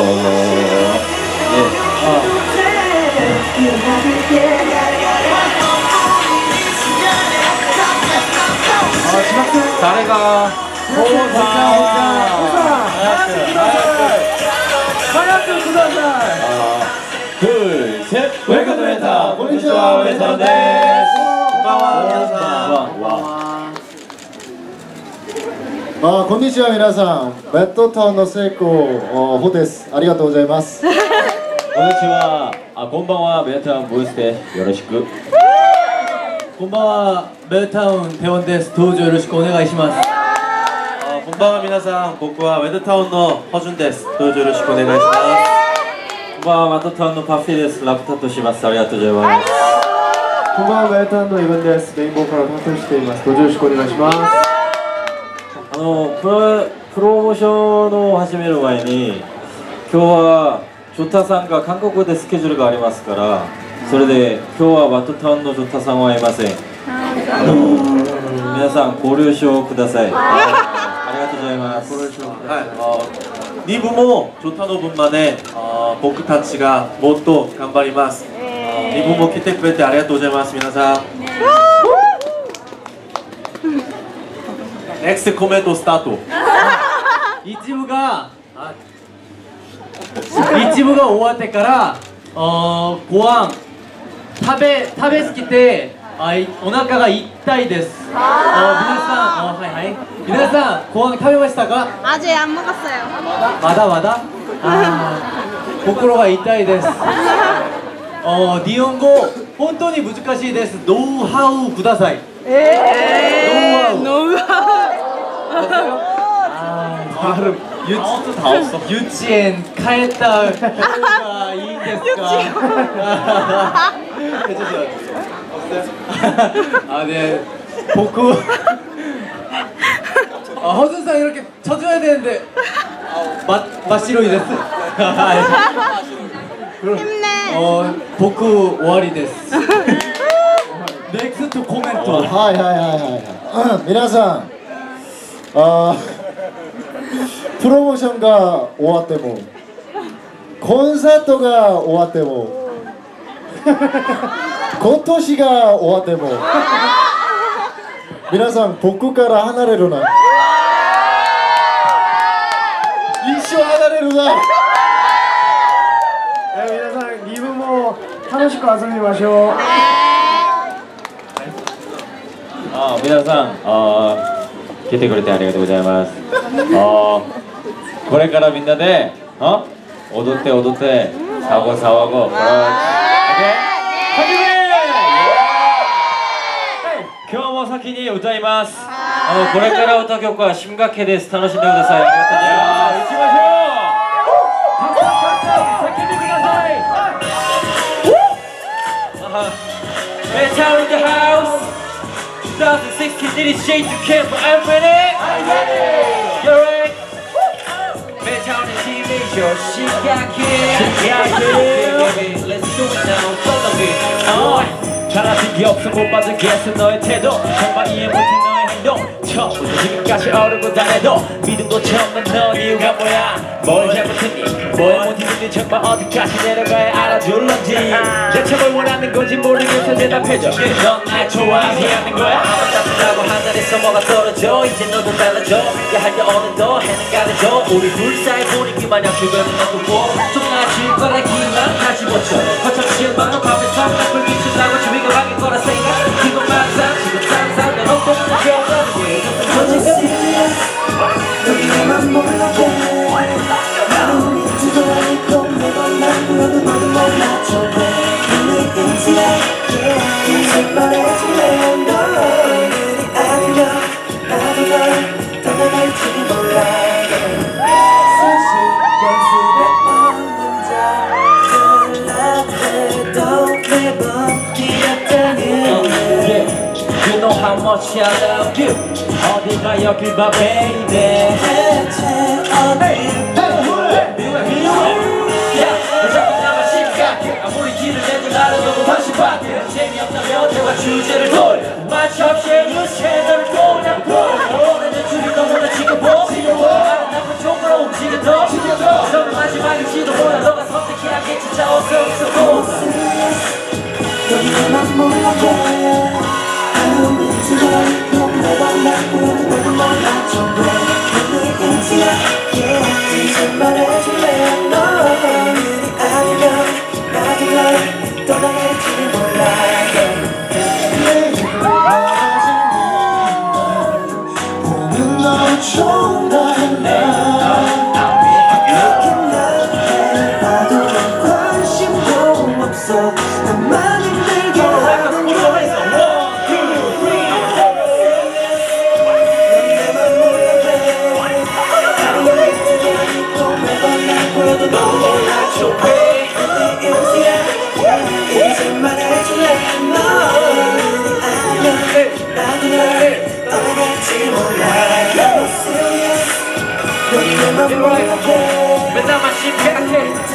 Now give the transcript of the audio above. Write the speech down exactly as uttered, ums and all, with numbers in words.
예. 아.誰がホウさん早くください。 둘 셋ウェルカムメーターこんにちはウェルカムです。こんばんは皆さん。 あこんにちは皆さん。ベッドタウンの成功ホです。ありがとうございます。 こんにちは。あこんばんはベッドタウンボイスでよろしく。 こんばんはベッドタウンテウォンです。登場よろしくお願いします。 こんばんは皆さん、僕はウェルタウンのホジュンです。どうぞよろしくお願いします。 こんばんは、マトタウンのパフィーです。ラップ担当します。ありがとうございます。 こんばんは、ウェルタウンのイブンです。レインボーから担当しています。どうぞよろしくお願いします。 あのプロ、プロモーションを始める前に、今日はジョタさんが韓国でスケジュールがありますから、それで今日はマトタウンのジョタさんはいません。あの皆さんご了承ください。ありがとうございます。 はい、に部もジョタの分まで僕たちがもっと頑張ります。に部も来てくれてありがとうございます。皆さん。ネクストコメントスタート。 一部が一部が終わってからあご飯食べ食べ過ぎてあいお腹が痛いです。あ皆さんあはいはい皆さんご飯食べましたか？ 아직 안 먹었어요. まだまだあ心が痛いです。あ日本語本当に難しいです。ノウハウください。 えー、ノウハウ幼稚園帰った方がいいんですか？아, 네. 복구. 아, 허준상 이렇게 쳐줘야 되는데. 맛, 맛시로이 됐어. 힘내. 어, 복구 오와리 됐어. 넥스트 코멘트. はいはいはいはい。皆さん、あプロモーションが終わっても、コンサートが終わっても。今年が終わっても皆さん僕から離れるな一生離れるな皆さんリブも楽しく遊びましょう。 あ皆さんあ来てくれてありがとうございます。あこれからみんなであ踊って踊って騒ご騒ごこれ今日も先に歌います。あのこれから歌う曲は新学期です。楽しんでください。ありがとうございます。行きましょう。たくさんたくさん叫んでください。メタル in the house。twenty sixteen did it shake to camp. I'm ready. You're right. メタルにしめしょ新学期。Let's do it now. Follow me. 자라신기 없어 못 받아겠어 너의 태도 정말 이해 못해 너의 행동 처음부터 지금까지 어렵고 다해도 믿음도 처음엔 넌 이유가 뭐야 뭘 잘못했니 뭘 못했는지 정말 어디까지 내려가야 알아줄런지 대체 뭘 원하는 건지 모르겠어 대답해줘 넌 날 좋아하지 않는 거야 아마 따뜻하고 하늘에서 뭐가 떨어져 이제 너도 달라져 야 할 때 오늘도 해는 가려줘 우리 둘 사이 분위기 마냥 주변은 놔두고 좀 나아질 거라기만 다시 보쳐 거참 실망한 밤에서 나쁠 미친다고 주위 가방일 거라 생각 이건 막상 지금 항상 내 엉덩이 겨울하는 게 너희만 몰라게 나는 믿지도 않고 매번 난 불러도 너는 몰라줘 왜 그래 계속 말해줄래 너희들이 아니면 나도 널 떠나갈지 몰라 사실 연습에 없는 자 연락해도 매번 You know how much I love you 어디가 여길 봐 baby 대체 어디 야 자꾸 나만 심각해 아무리 길을 내도 나를 너무 방심밖에 재미없다면 대화 주제를 돌려 마치 없이 채널을 돌려 오래된 줄이 너무나 지겨워 나는 나쁜 쪽으로 움직여도 너는 마지막에 있어 나만 힘들게 하는 거야 이제 말해줄래 넌 아니야 나도 널 떠나갈지 몰라 You're serious 넌 내맘 몰라해 맨날 마시 생각해